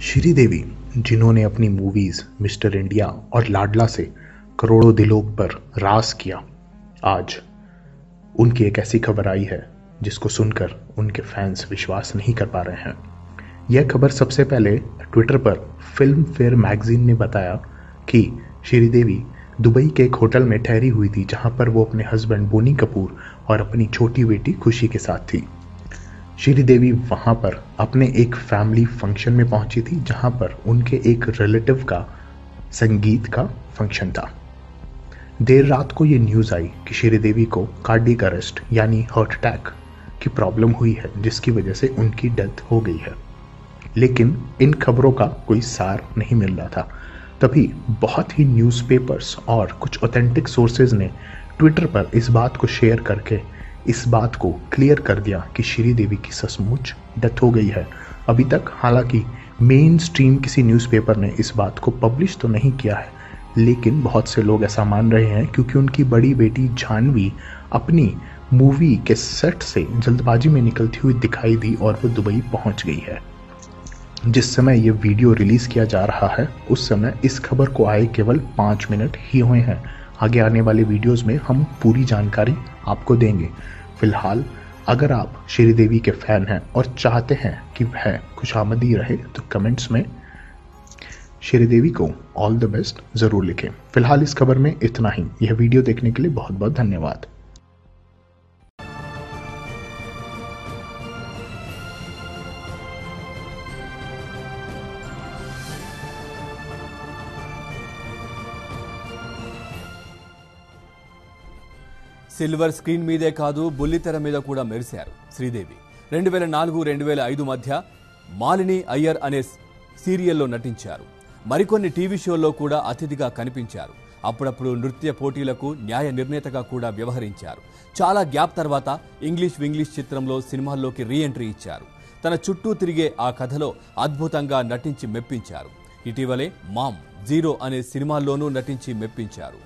श्रीदेवी, जिन्होंने अपनी movies mister India और लाडला से करोड़ों दिलों पर राज किया, आज उनकी एक ऐसी खबर आई है जिसको सुनकर उनके फैंस विश्वास नहीं कर पा रहे हैं। यह खबर सबसे पहले ट्विटर पर फिल्म फेयर मैगजीन ने बताया कि श्रीदेवी दुबई के एक होटल में ठहरी हुई थी, जहां पर वो अपने हस्बैंड बोनी कपूर और अपनी छोटी बेटी खुशी के साथ थी। श्रीदेवी वहां पर अपने एक फैमिली फंक्शन में पहुंची थी, जहां पर उनके एक रिलेटिव का संगीत का फंक्शन था। देर रात को ये न्यूज आई कि श्रीदेवी को कार्डियक अरेस्ट यानी हार्ट अटैक की प्रॉब्लम हुई है, जिसकी वजह से उनकी डेथ हो गई है। लेकिन इन खबरों का कोई सार नहीं मिल रहा था। तभी बहुत ही न्यूज़पेपर्स और कुछ ऑथेंटिक सोर्सेज ने ट्विटर पर इस बात को शेयर करके इस बात को क्लियर कर दिया कि श्रीदेवी की सचमुच डेथ हो गई है। अभी तक हालांकि मेन स्ट्रीम किसी न्यूज़पेपर ने इस बात को पब्लिश तो नहीं किया है, लेकिन बहुत से लोग ऐसा मान रहे हैं क्योंकि उनकी बड़ी बेटी जानवी अपनी मूवी के सेट से जल्दबाजी में निकलती हुई दिखाई दी और वो दुबई पहुंच गई है। जिस समय ये वीडियो रिलीज किया जा रहा है उस समय इस खबर को आए केवल 5 मिनट ही हुए हैं। आगे आने वाले वीडियोस में हम पूरी जानकारी आपको देंगे। फिलहाल अगर आप श्रीदेवी के फैन हैं और चाहते हैं कि वह खुशामदी रहे तो कमेंट्स में श्रीदेवी को ऑल द बेस्ट जरूर लिखें। फिलहाल इस खबर में इतना ही। यह वीडियो देखने के लिए बहुत बहुत धन्यवाद। సిల్వర్ స్క్రీన్ మీదే కాదు బుల్లితెర మీద కూడా మెరిశారు శ్రీదేవి. 2004-2005 మధ్య మాలిని అయ్యర్ అనే సీరియల్లో నటించారు. మరికొన్ని టీవీ షోల్లో కూడా అతిథిగా కనిపించారు. అప్పుడప్పుడు నృత్య పోటీలకు న్యాయ నిర్ణేతగా కూడా వ్యవహరించారు. చాలా గ్యాప్ తర్వాత ఇంగ్లీష్ చిత్రంలో సినిమాల్లోకి రీ ఎంట్రీ ఇచ్చారు. తన చుట్టూ తిరిగే ఆ కథలో అద్భుతంగా నటించి మెప్పించారు. ఇటీవలే మామ్ 0 అనే సినిమాల్లోనూ నటించి మెప్పించారు.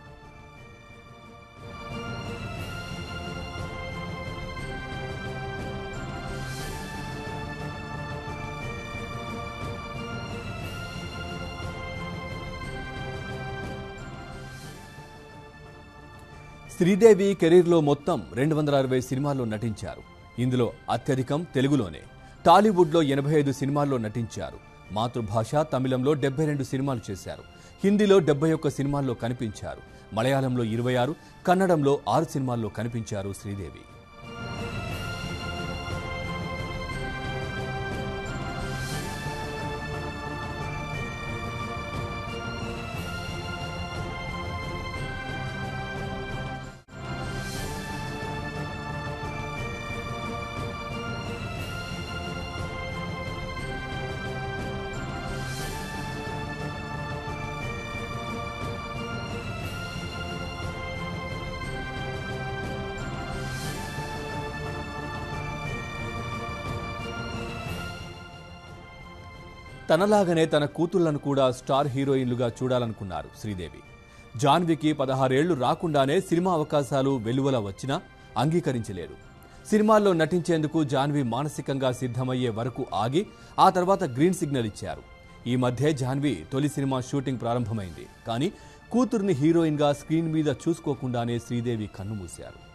శ్రీదేవి కెరీర్లో మొత్తం 260 సినిమాల్లో నటించారు. ఇందులో అత్యధికం తెలుగులోనే. టాలీవుడ్లో 85 సినిమాల్లో నటించారు. మాతృభాష తమిళంలో 72 సినిమాలు చేశారు. హిందీలో 71 సినిమాల్లో కనిపించారు. మలయాళంలో 26, కన్నడంలో 6 సినిమాల్లో కనిపించారు శ్రీదేవి. తనలాగనే తన కూతుళ్లను కూడా స్టార్ హీరోయిన్లుగా చూడాలనుకున్నారు శ్రీదేవి. జాన్వికి 16 ఏళ్లు రాకుండానే సినిమా అవకాశాలు వెలువల వచ్చినా అంగీకరించలేదు. సినిమాల్లో నటించేందుకు జాన్వి మానసికంగా సిద్ధమయ్యే వరకు ఆగి ఆ తర్వాత గ్రీన్ సిగ్నల్ ఇచ్చారు. ఈ మధ్య జాన్వి తొలి సినిమా షూటింగ్ ప్రారంభమైంది. కానీ కూతుర్ని హీరోయిన్గా స్క్రీన్ మీద చూసుకోకుండానే శ్రీదేవి కన్నుమూశారు.